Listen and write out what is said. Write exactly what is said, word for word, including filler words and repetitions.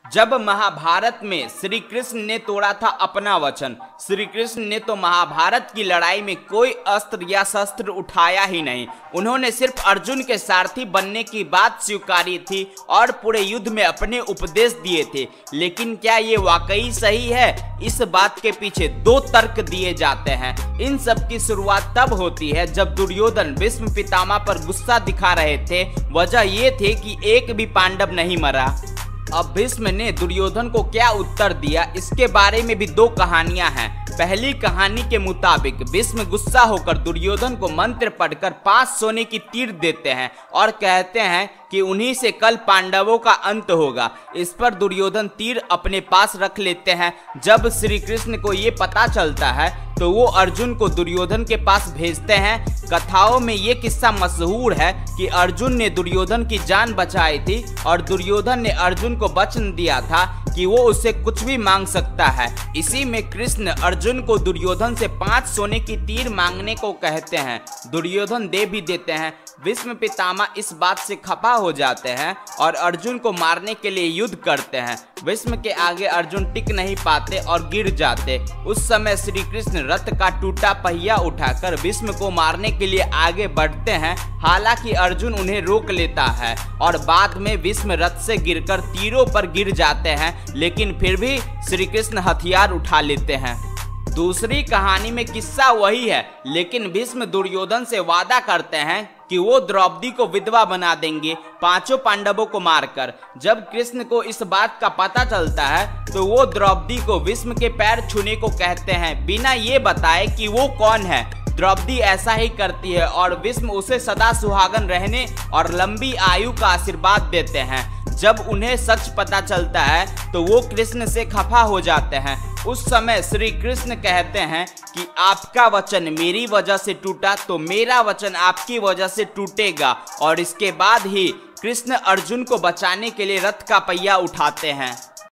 जब महाभारत में श्री कृष्ण ने तोड़ा था अपना वचन, श्री कृष्ण ने तो महाभारत की लड़ाई में कोई अस्त्र या शस्त्र उठाया ही नहीं। उन्होंने सिर्फ अर्जुन के सारथी बनने की बात स्वीकारी थी और पूरे युद्ध में अपने उपदेश दिए थे। लेकिन क्या ये वाकई सही है? इस बात के पीछे दो तर्क दिए जाते हैं। इन सब की शुरुआत तब होती है जब दुर्योधन भीष्म पितामह पर गुस्सा दिखा रहे थे। वजह ये थे कि एक भी पांडव नहीं मरा। अब भीष्म ने दुर्योधन को क्या उत्तर दिया, इसके बारे में भी दो कहानियां हैं। पहली कहानी के मुताबिक भीष्म गुस्सा होकर दुर्योधन को मंत्र पढ़कर पांच सोने की तीर देते हैं और कहते हैं कि उन्हीं से कल पांडवों का अंत होगा। इस पर दुर्योधन तीर अपने पास रख लेते हैं। जब श्री कृष्ण को ये पता चलता है तो वो अर्जुन को दुर्योधन के पास भेजते हैं। कथाओं में ये किस्सा मशहूर है कि अर्जुन ने दुर्योधन की जान बचाई थी और दुर्योधन ने अर्जुन को वचन दिया था कि वो उससे कुछ भी मांग सकता है। इसी में कृष्ण अर्जुन को दुर्योधन से पांच सोने की तीर मांगने को कहते हैं। दुर्योधन दे भी देते हैं। भीष्म पितामह इस बात से खफा हो जाते हैं और अर्जुन को मारने के लिए युद्ध करते हैं। भीष्म के आगे अर्जुन टिक नहीं पाते और गिर जाते। उस समय श्री कृष्ण रथ का टूटा पहिया उठाकर भीष्म को मारने के लिए आगे बढ़ते हैं। हालांकि अर्जुन उन्हें रोक लेता है और बाद में भीष्म रथ से गिरकर तीरों पर गिर जाते हैं, लेकिन फिर भी श्री कृष्ण हथियार उठा लेते हैं। दूसरी कहानी में किस्सा वही है, लेकिन भीष्म दुर्योधन से वादा करते हैं कि वो द्रौपदी को विधवा बना देंगे पांचों पांडवों को मारकर। जब कृष्ण को इस बात का पता चलता है तो वो द्रौपदी को भीष्म के पैर छूने को कहते हैं, बिना ये बताए कि वो कौन है। द्रौपदी ऐसा ही करती है और भीष्म उसे सदा सुहागन रहने और लंबी आयु का आशीर्वाद देते हैं। जब उन्हें सच पता चलता है तो वो कृष्ण से खफा हो जाते हैं। उस समय श्री कृष्ण कहते हैं कि आपका वचन मेरी वजह से टूटा तो मेरा वचन आपकी वजह से टूटेगा, और इसके बाद ही कृष्ण अर्जुन को बचाने के लिए रथ का पहिया उठाते हैं।